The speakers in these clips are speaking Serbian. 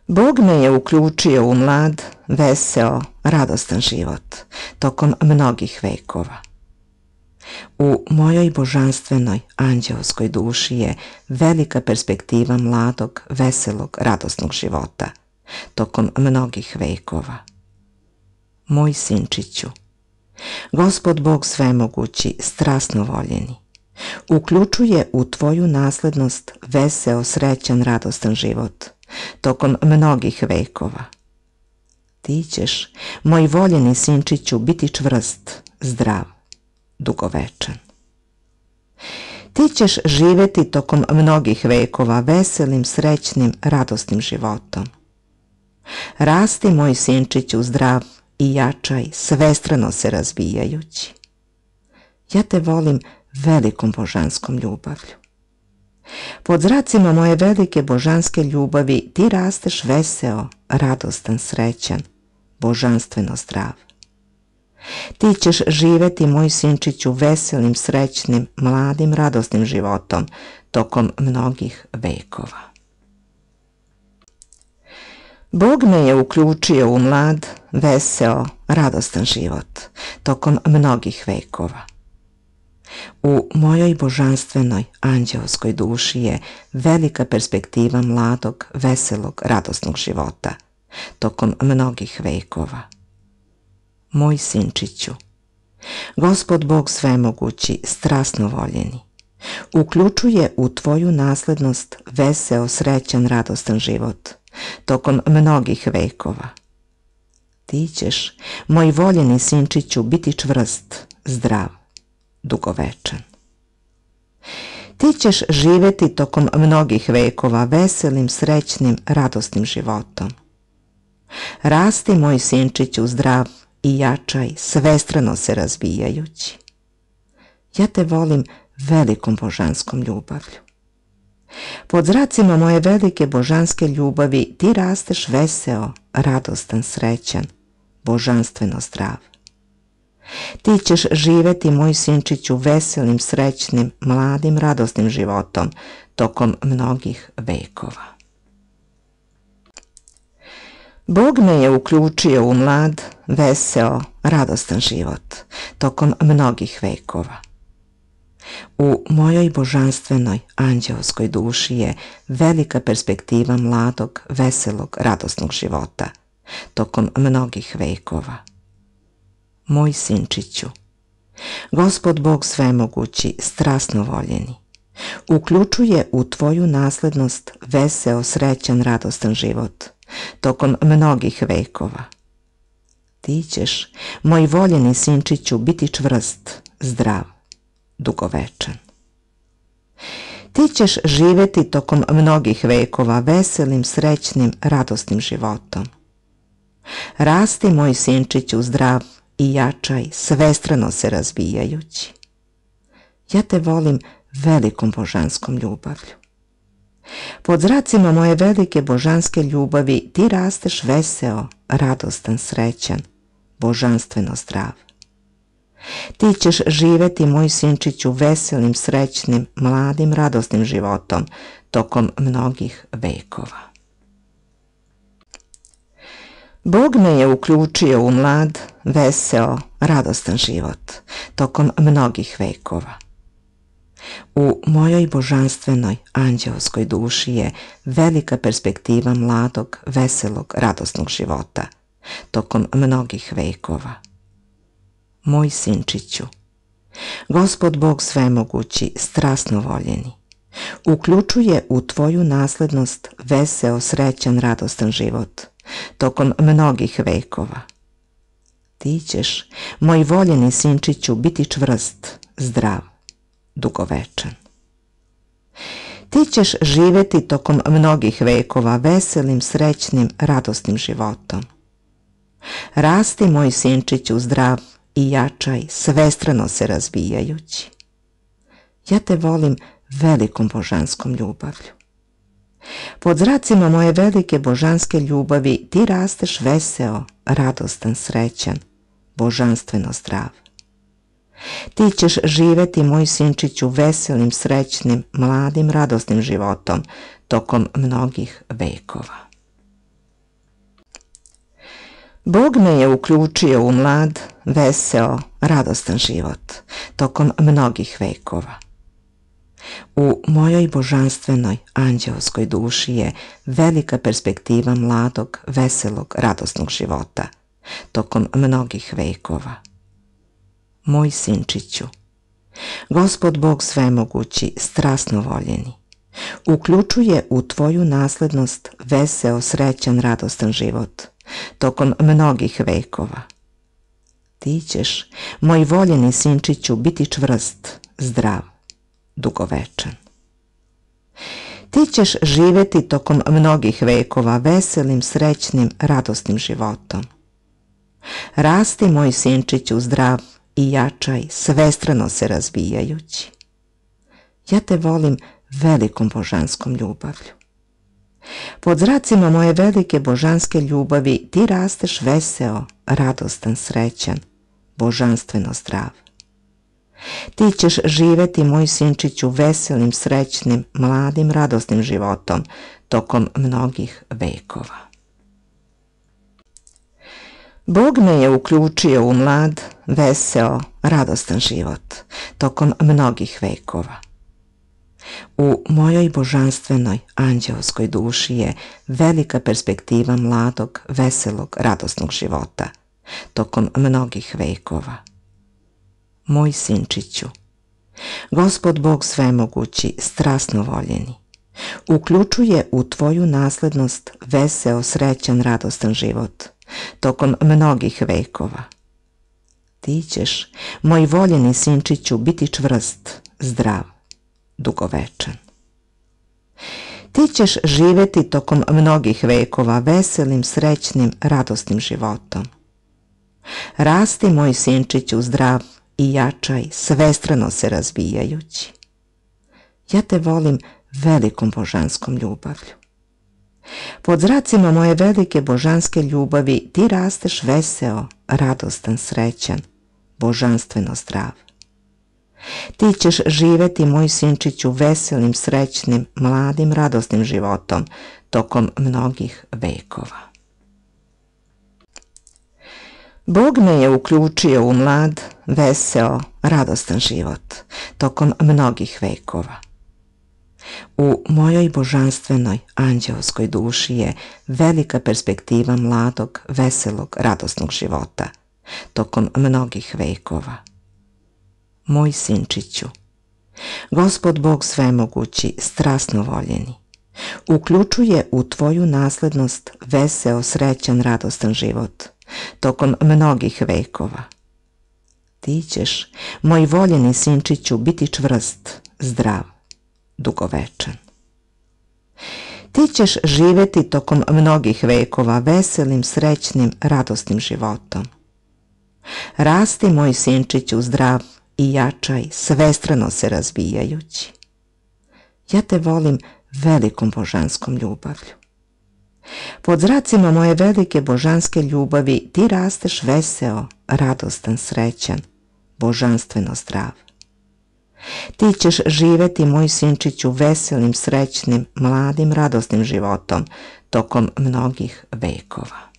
Bog me je uključio u mlad, veseo, radostan život tokom mnogih vekova. U mojoj božanstvenoj, anđeoskoj duši je velika perspektiva mladog, veselog, radosnog života tokom mnogih vekova. Moj sinčiću, Gospod Bog svemogući, strasno voljeni, uključuje u tvoju naslednost veseo, srećan, radostan život tokom mnogih vekova. Ti ćeš, moj voljeni sinčiću, biti čvrst, zdrav, dugovečan. Ti ćeš živjeti tokom mnogih vekova veselim, srećnim, radosnim životom. Rasti, moj sinčiću, zdrav i jačaj, svestrano se razvijajući. Ja te volim velikom božanskom ljubavlju. Pod zracima moje velike božanske ljubavi ti rasteš veseo, radostan, srećan, božanstveno zdrav. Ti ćeš živjeti, moj sinčiću, veselim, srećnim, mladim, radosnim životom tokom mnogih vekova. Bog me je uključio u mlad, veseo, radostan život tokom mnogih vekova. U mojoj božanstvenoj, anđeoskoj duši je velika perspektiva mladog, veselog, radosnog života tokom mnogih vekova. Moj sinčiću, Gospod Bog svemogući, strasno voljeni, uključuje u tvoju naslednost veseo, srećan, radostan život tokom mnogih vekova. Ti ćeš, moj voljeni sinčiću, biti čvrst, zdrav, dugovečan. Ti ćeš živjeti tokom mnogih vekova veselim, srećnim, radosnim životom. Rasti, moj sinčiću, zdrav i jačaj, svestrano se razvijajući. Ja te volim velikom božanskom ljubavlju. Pod zracima moje velike božanske ljubavi ti rasteš veseo, radostan, srećan, božanstveno zdrav. Ti ćeš živjeti, moj sinčiću, veselim, srećnim, mladim, radosnim životom tokom mnogih vekova. Bog me je uključio u mlad, veseo, radostan život tokom mnogih vekova. U mojoj božanstvenoj, anđeoskoj duši je velika perspektiva mladog, veselog, radosnog života tokom mnogih vekova. Moj sinčiću, Gospod Bog svemogući, strasno voljeni, uključuje u tvoju naslednost veseo, srećan, radostan život tokom mnogih vekova. Ti ćeš, moj voljeni sinčiću, biti čvrst, zdrav, dugovečan. Ti ćeš živjeti tokom mnogih vekova veselim, srećnim, radosnim životom. Rasti, moj sinčiću, zdrav i jačaj, svestrano se razvijajući. Ja te volim velikom božanskom ljubavlju. Pod zracima moje velike božanske ljubavi ti rasteš veseo, radostan, srećan, božanstveno zdrav. Ti ćeš živjeti, moj sinčiću, veselim, srećnim, mladim, radosnim životom tokom mnogih vekova. Bog me je uključio u mlad, veseo, radostan život tokom mnogih vekova. U mojoj božanstvenoj, anđeoskoj duši je velika perspektiva mladog, veselog, radosnog života tokom mnogih vekova. Moj sinčiću, Gospod Bog svemogući, strasno voljeni, uključuje u tvoju naslednost veseo, srećan, radostan život tokom mnogih vekova. Ti ćeš, moj voljeni sinčiću, biti čvrst, zdrav, dugovečan. Ti ćeš živjeti tokom mnogih vekova veselim, srećnim, radosnim životom. Rasti, moj sinčiću, zdrav i jačaj, svestrano se razvijajući. Ja te volim velikom božanskom ljubavlju. Pod zracima moje velike božanske ljubavi ti rasteš veseo, radostan, srećan, božanstveno zdrav. Ti ćeš živjeti, moj sinčiću, veselim, srećnim, mladim, radosnim životom tokom mnogih vekova. Bog me je uključio u mlad, veseo, radostan život tokom mnogih vekova. U mojoj božanstvenoj anđeoskoj duši je velika perspektiva mladog, veselog, radosnog života tokom mnogih vekova. Moj sinčiću, Gospod Bog svemogući, strasno voljeni, uključuje u tvoju naslednost veseo, srećan, radostan život tokom mnogih vekova. Ti ćeš, moj voljeni sinčiću, biti čvrst, zdrav, dugovečan. Ti ćeš živjeti tokom mnogih vekova veselim, srećnim, radosnim životom. Rasti, moj sinčiću, zdrav i jačaj, svestrano se razvijajući. Ja te volim velikom božanskom ljubavlju. Pod zracima moje velike božanske ljubavi ti rasteš veseo, radostan, srećan, božanstveno zdrav. Ti ćeš živjeti, moj sinčiću, veselim, srećnim, mladim, radosnim životom tokom mnogih vekova. Bog me je uključio u mlad, veseo, radostan život tokom mnogih vekova. U mojoj božanstvenoj anđeoskoj duši je velika perspektiva mladog, veselog, radosnog života tokom mnogih vekova. Moj sinčiću, Gospod Bog svemogući, strasno voljeni, uključuje u tvoju naslednost veseo, srećan, radostan život tokom mnogih vekova. Ti ćeš, moj voljeni sinčiću, biti čvrst, zdrav, dugovečan. Ti ćeš živjeti tokom mnogih vekova veselim, srećnim, radosnim životom. Rasti, moj sinčiću, zdrav i jačaj, svestrano se razvijajući. Ja te volim velikom božanskom ljubavlju. Pod zracima moje velike božanske ljubavi ti rasteš veseo, radostan, srećan, božanstveno zdrav. Ti ćeš živjeti, moj sinčiću, veselim, srećnim, mladim, radosnim životom tokom mnogih vekova. Bog me je uključio u mlad, veseo, radostan život tokom mnogih vekova. U mojoj božanstvenoj anđeoskoj duši je velika perspektiva mladog, veselog, radosnog života tokom mnogih vekova. Moj sinčiću, Gospod Bog svemogući, strasno voljeni, uključuje u tvoju naslednost veseo, srećan, radostan život tokom mnogih vekova. Ti ćeš, moj voljeni sinčiću, biti čvrst, zdrav, dugovečan. Ti ćeš živjeti tokom mnogih vekova veselim, srećnim, radosnim životom. Rasti, moj sinčiću, zdrav i jačaj, svestrano se razvijajući. Ja te volim velikom božanskom ljubavlju. Pod zracima moje velike božanske ljubavi ti rasteš veseo, radostan, srećan, božanstveno zdrav. Ti ćeš živjeti, moj sinčiću, veselim, srećnim, mladim, radosnim životom tokom mnogih vekova.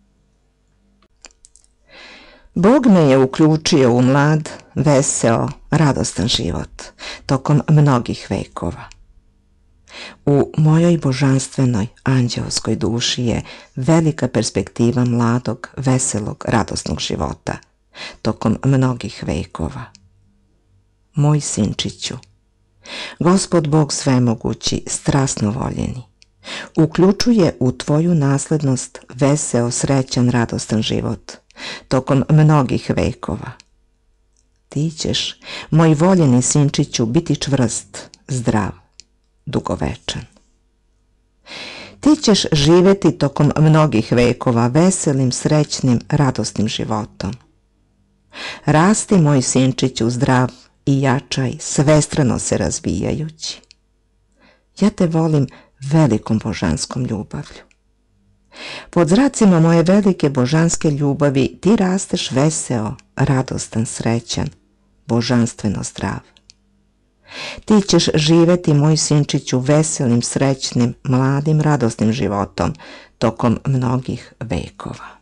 Bog me je uključio u mlad, veseo, radostan život tokom mnogih vekova. U mojoj božanstvenoj anđeoskoj duši je velika perspektiva mladog, veselog, radosnog života tokom mnogih vekova. Moj sinčiću, Gospod Bog svemogući, strasno voljeni, uključuje u tvoju naslednost veseo, srećan, radostan život tokom mnogih vekova. Ti ćeš, moj voljeni sinčiću, biti čvrst, zdrav, dugovečan. Ti ćeš živjeti tokom mnogih vekova veselim, srećnim, radosnim životom. Rasti, moj sinčiću, zdrav i jačaj, svestrano se razvijajući. Ja te volim velikom božanskom ljubavlju. Pod zracima moje velike božanske ljubavi ti rasteš veseo, radostan, srećan, božanstveno zdrav. Ti ćeš živjeti, moj sinčiću, veselim, srećnim, mladim, radosnim životom tokom mnogih vekova.